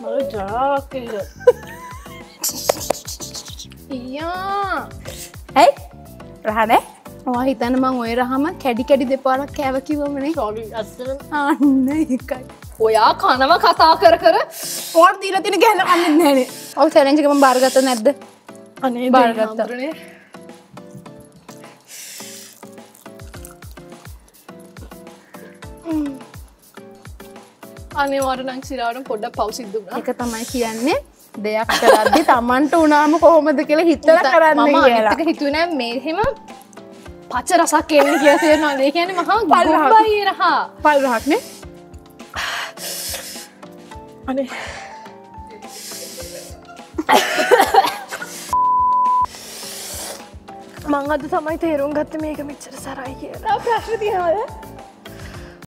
ජාකේ ඊයා ඇයි රහනේ ඔයා හිතන්න මං ඔය රහම කැඩි කැඩි දෙපාරක් කෑව කිව්වමනේ සෝරි අස්සන අන්න ඒකයි ඔයා කනව කතා කර ඕට දීලා තියෙන ගහලා කන්නේ නැහනේ ඔව් චැලෙන්ජ් එක මම බාරගත්තා නැද්ද අනේ බාරගත්තා අනේ වට නම් සිරාවට පොඩ්ඩක් පව් සිද්ධ වුණා ඒක තමයි කියන්නේ දෙයක් කරද්දි Tamanට උනාම කොහොමද කියලා හිතලා කරන්න මම කියලා අනිත් එක හිතුවේ නෑ මෙහෙම පච රසක් එන්නේ කියලා තේරෙනවා ඒ කියන්නේ මහා පල් රහක්. ගොබ්බයි රහ පල් රහක් නේ අනේ මං අද තමයි තේරුම් ගත්තේ මේක මෙච්චර සරයි කියලා ප්‍රශ්න තියනවද